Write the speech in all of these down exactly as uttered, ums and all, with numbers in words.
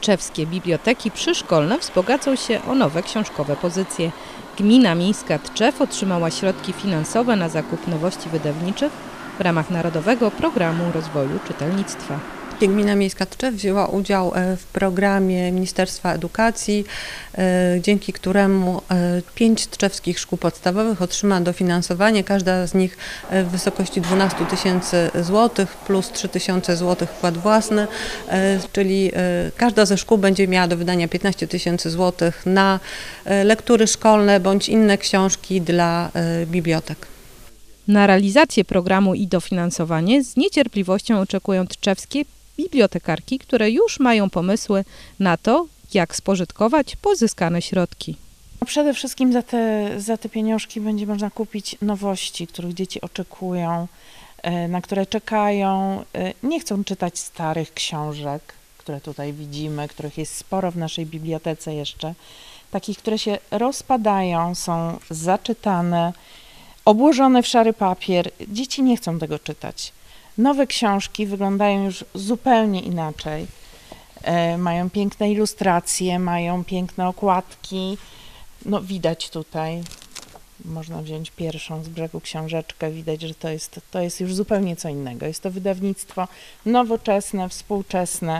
Tczewskie biblioteki przyszkolne wzbogacą się o nowe książkowe pozycje. Gmina Miejska Tczew otrzymała środki finansowe na zakup nowości wydawniczych w ramach Narodowego Programu Rozwoju Czytelnictwa. Gmina Miejska Tczew wzięła udział w programie Ministerstwa Edukacji, dzięki któremu pięć tczewskich szkół podstawowych otrzyma dofinansowanie, każda z nich w wysokości dwanaście tysięcy złotych plus trzy tysiące złotych wkład własny, czyli każda ze szkół będzie miała do wydania piętnaście tysięcy złotych na lektury szkolne bądź inne książki dla bibliotek. Na realizację programu i dofinansowanie z niecierpliwością oczekują tczewskie bibliotekarki, które już mają pomysły na to, jak spożytkować pozyskane środki. Przede wszystkim za te, za te pieniążki będzie można kupić nowości, których dzieci oczekują, na które czekają. Nie chcą czytać starych książek, które tutaj widzimy, których jest sporo w naszej bibliotece jeszcze. Takich, które się rozpadają, są zaczytane, obłożone w szary papier. Dzieci nie chcą tego czytać. Nowe książki wyglądają już zupełnie inaczej. E, mają piękne ilustracje, mają piękne okładki. No widać tutaj, można wziąć pierwszą z brzegu książeczkę, widać, że to jest, to jest już zupełnie co innego. Jest to wydawnictwo nowoczesne, współczesne,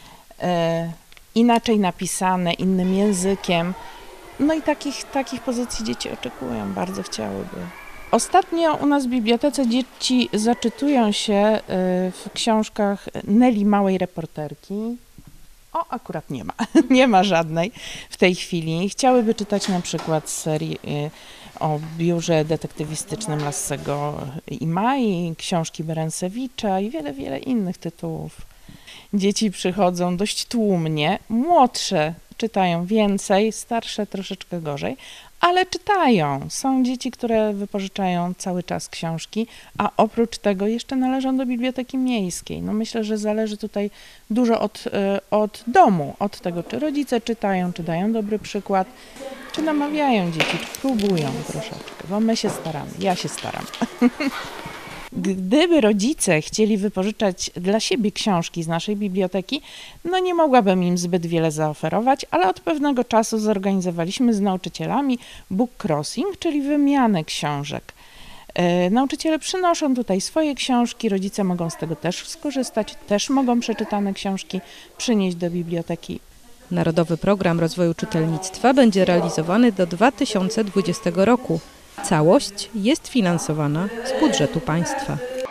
e, inaczej napisane, innym językiem. No i takich, takich pozycji dzieci oczekują, bardzo chciałyby. Ostatnio u nas w bibliotece dzieci zaczytują się w książkach Neli Małej Reporterki. O, akurat nie ma, nie ma żadnej w tej chwili. Chciałyby czytać na przykład serii o biurze detektywistycznym Lassego i Mai, książki Berensewicza i wiele, wiele innych tytułów. Dzieci przychodzą dość tłumnie, młodsze czytają więcej, starsze troszeczkę gorzej, ale czytają. Są dzieci, które wypożyczają cały czas książki, a oprócz tego jeszcze należą do biblioteki miejskiej. No myślę, że zależy tutaj dużo od, od domu, od tego, czy rodzice czytają, czy dają dobry przykład, czy namawiają dzieci, czy próbują troszeczkę, bo my się staramy, ja się staram. Gdyby rodzice chcieli wypożyczać dla siebie książki z naszej biblioteki, no nie mogłabym im zbyt wiele zaoferować, ale od pewnego czasu zorganizowaliśmy z nauczycielami book crossing, czyli wymianę książek. E, nauczyciele przynoszą tutaj swoje książki, rodzice mogą z tego też skorzystać, też mogą przeczytane książki przynieść do biblioteki. Narodowy Program Rozwoju Czytelnictwa będzie realizowany do dwa tysiące dwudziestego roku. Całość jest finansowana z budżetu państwa.